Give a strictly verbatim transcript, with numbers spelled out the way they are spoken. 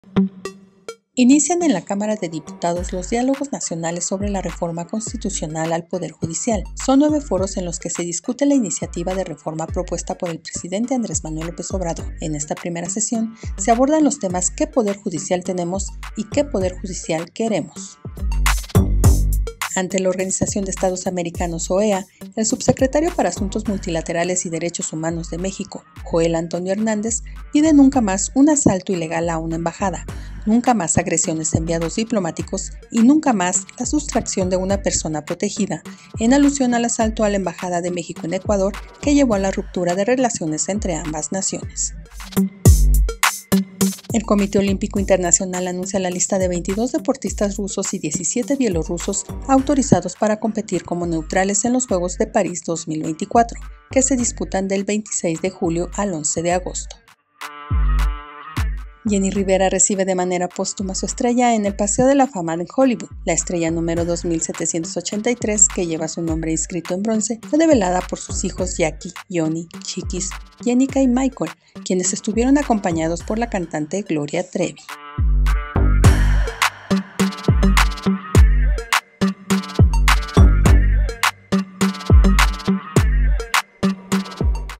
Inician en la Cámara de Diputados los diálogos nacionales sobre la reforma constitucional al Poder Judicial. Son nueve foros en los que se discute la iniciativa de reforma propuesta por el presidente Andrés Manuel López Obrador. En esta primera sesión se abordan los temas ¿qué poder judicial tenemos y qué poder judicial queremos? Ante la Organización de Estados Americanos, O E A, el subsecretario para Asuntos Multilaterales y Derechos Humanos de México, Joel Antonio Hernández, pide nunca más un asalto ilegal a una embajada, nunca más agresiones a enviados diplomáticos y nunca más la sustracción de una persona protegida, en alusión al asalto a la Embajada de México en Ecuador que llevó a la ruptura de relaciones entre ambas naciones. El Comité Olímpico Internacional anuncia la lista de veintidós deportistas rusos y diecisiete bielorrusos autorizados para competir como neutrales en los Juegos de París dos mil veinticuatro, que se disputan del veintiséis de julio al once de agosto. Jenny Rivera recibe de manera póstuma su estrella en el Paseo de la Fama de Hollywood. La estrella número dos mil setecientos ochenta y tres, que lleva su nombre inscrito en bronce, fue develada por sus hijos Jackie, Johnny, Chiquis, Jenica y Michael, quienes estuvieron acompañados por la cantante Gloria Trevi.